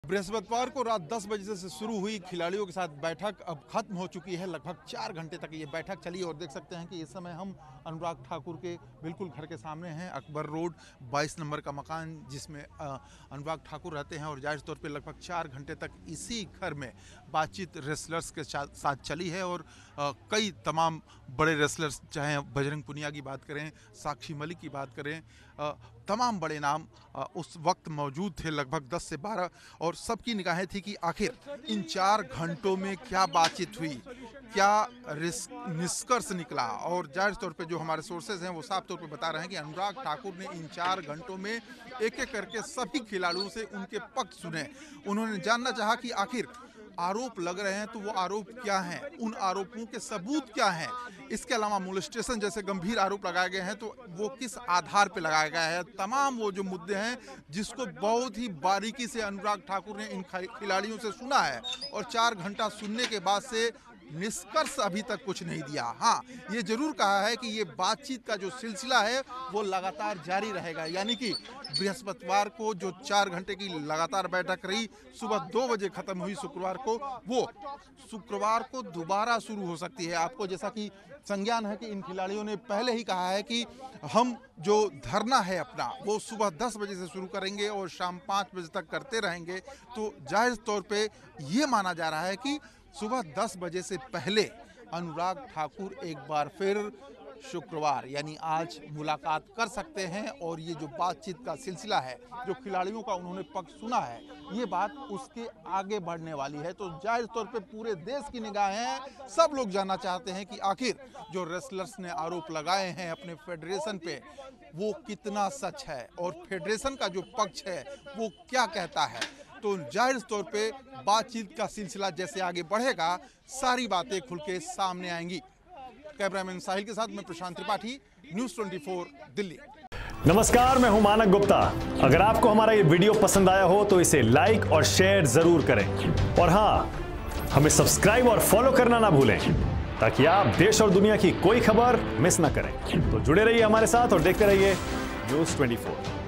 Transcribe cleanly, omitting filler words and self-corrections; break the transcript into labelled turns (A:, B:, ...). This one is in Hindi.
A: बृहस्पतिवार को रात 10 बजे से शुरू हुई खिलाड़ियों के साथ बैठक अब खत्म हो चुकी है। लगभग 4 घंटे तक ये बैठक चली और देख सकते हैं कि इस समय हम अनुराग ठाकुर के बिल्कुल घर के सामने हैं। अकबर रोड 22 नंबर का मकान जिसमें अनुराग ठाकुर रहते हैं और जाहिर तौर पे लगभग 4 घंटे तक इसी घर में बातचीत रेसलर्स के साथ चली है और कई तमाम बड़े रेसलर्स, चाहे बजरंग पुनिया की बात करें, साक्षी मलिक की बात करें, तमाम बड़े नाम उस वक्त मौजूद थे, लगभग 10 से 12, और सबकी निगाहें थी कि आखिर इन 4 घंटों में क्या बातचीत हुई, क्या निष्कर्ष निकला। और जाहिर तौर पे जो हमारे सोर्सेज हैं वो साफ तौर पे बता रहे हैं कि अनुराग ठाकुर ने इन 4 घंटों में एक एक करके सभी खिलाड़ियों से उनके पक्ष सुने। उन्होंने जानना चाहा कि आखिर आरोप लग रहे हैं तो वो आरोप क्या हैं, उन आरोपों के सबूत क्या हैं, इसके अलावा मोलेस्टेशन जैसे गंभीर आरोप लगाए गए हैं तो वो किस आधार पे लगाया गया है। तमाम वो जो मुद्दे हैं जिसको बहुत ही बारीकी से अनुराग ठाकुर ने इन खिलाड़ियों से सुना है और 4 घंटा सुनने के बाद से निष्कर्ष अभी तक कुछ नहीं दिया। हाँ, ये जरूर कहा है कि ये बातचीत का जो सिलसिला है वो लगातार जारी रहेगा, यानी कि बृहस्पतिवार को जो 4 घंटे की लगातार बैठक रही, सुबह 2 बजे खत्म हुई शुक्रवार को, वो शुक्रवार को दोबारा शुरू हो सकती है। आपको जैसा कि संज्ञान है कि इन खिलाड़ियों ने पहले ही कहा है कि हम जो धरना है अपना वो सुबह 10 बजे से शुरू करेंगे और शाम 5 बजे तक करते रहेंगे। तो जाहिर तौर पे ये माना जा रहा है कि सुबह 10 बजे से पहले अनुराग ठाकुर एक बार फिर शुक्रवार यानी आज मुलाकात कर सकते हैं और ये जो बातचीत का सिलसिला है, जो खिलाड़ियों का उन्होंने पक्ष सुना है, ये बात उसके आगे बढ़ने वाली है। तो जाहिर तौर पे पूरे देश की निगाहें हैं, सब लोग जानना चाहते हैं कि आखिर जो रेसलर्स ने आरोप लगाए हैं अपने फेडरेशन पे वो कितना सच है और फेडरेशन का जो पक्ष है वो क्या कहता है। तो जाहिर तौर पे बातचीत का सिलसिला जैसे आगे बढ़ेगा सारी बातें खुल के सामने आएंगी। कैमरामैन साहिल के साथ मैं प्रशांत त्रिपाठी, न्यूज़ 24 दिल्ली।
B: नमस्कार, मैं हूं मानक गुप्ता। अगर आपको हमारा ये वीडियो पसंद आया हो तो इसे लाइक और शेयर जरूर करें और हाँ, हमें सब्सक्राइब और फॉलो करना ना भूलें ताकि आप देश और दुनिया की कोई खबर मिस ना करें। तो जुड़े रहिए हमारे साथ और देखते रहिए न्यूज़ 24।